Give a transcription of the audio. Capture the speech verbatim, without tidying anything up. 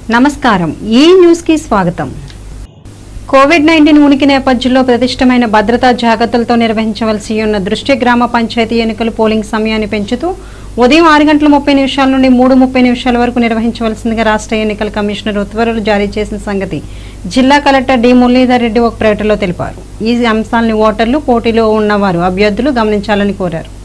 నమస్కారం ఈ న్యూస్ కి స్వాగతం. కోవిడ్ నైన్టీన్ ఉనికి నేపథ్యంలో ప్రతిష్టమైన భద్రతా జాగ్రత్తలతో నిర్వహించవలసి ఉన్న దృష్టి గ్రామ పంచాయతీ ఎన్నికల పోలింగ్ సమయాన్ని పెంచుతూ ఉదయం ఆరు గంటల ముప్పై నిమిషాల నుండి మూడు ముప్పై నిమిషాల వరకు నిర్వహించవలసిందిగా రాష్ట్ర ఎన్నికల కమిషనర్ ఉత్తర్వులు జారీ చేసిన సంగతి జిల్లా కలెక్టర్ డి మురళీధర్ రెడ్డి ఒక ప్రకటనలో తెలిపారు. ఈ అంశాలను ఓటర్లు, పోటీలో ఉన్నవారు, అభ్యర్థులు గమనించాలని కోరారు.